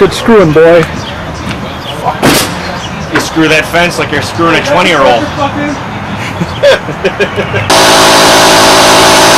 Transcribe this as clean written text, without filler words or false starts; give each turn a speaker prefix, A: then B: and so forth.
A: Good screwing, boy.
B: You screw that fence like you're screwing a 20-year-old.